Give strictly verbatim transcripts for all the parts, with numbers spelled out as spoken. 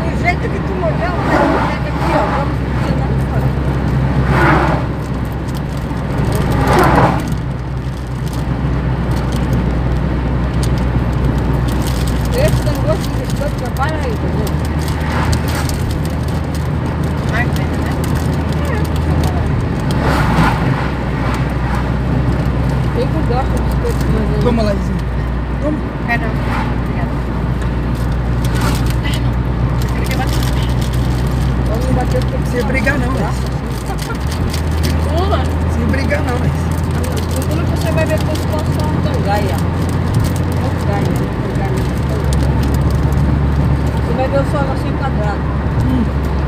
do jeito que tu molhou, pega aqui, ó. Vamos tirar fora. Esse negócio de biscoito trabalha aí, entendeu? Mais bem, né? É. Quem que gosta de biscoito mais aí? Toma lá, Izinho. Toma. Quer não? Obrigada. Ele quer bater. Vamos não bater porque Sem brigar não, mas. Pula. Sem brigar não, mas. Pula que você vai ver que a situação é ganha. Não ganha, não ganha. Você vai ver o solo assim quadrado. Hum.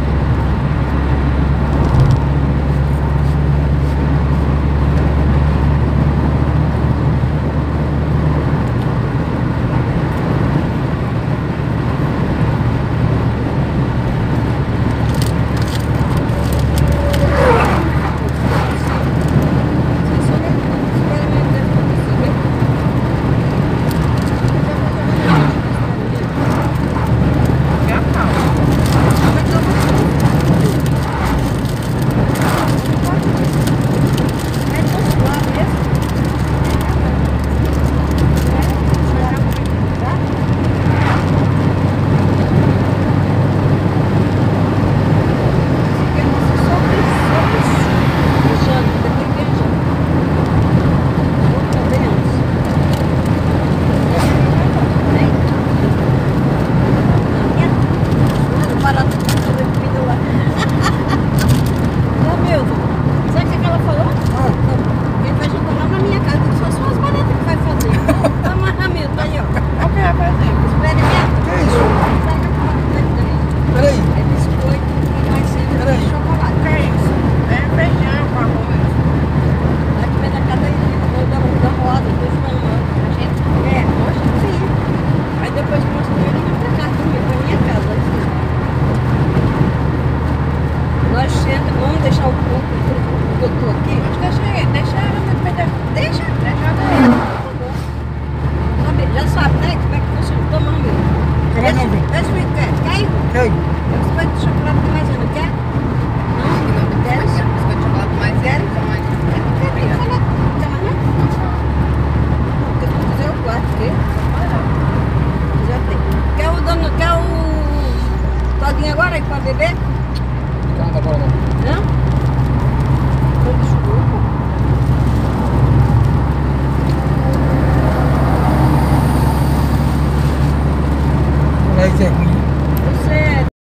Vamos deixar o pouco que eu tô aqui? Acho que deixa, deixa ela, deixa, deixa ela. Sabe, já sabe, né? Como é que funciona? Toma no meu. Toma não, vem. Esse me quer, quer ir? Quer? Você vai de chocolate mais ainda, quer? Não, não quer. Biscoito de chocolate mais zero, então mais. Quer? Quer?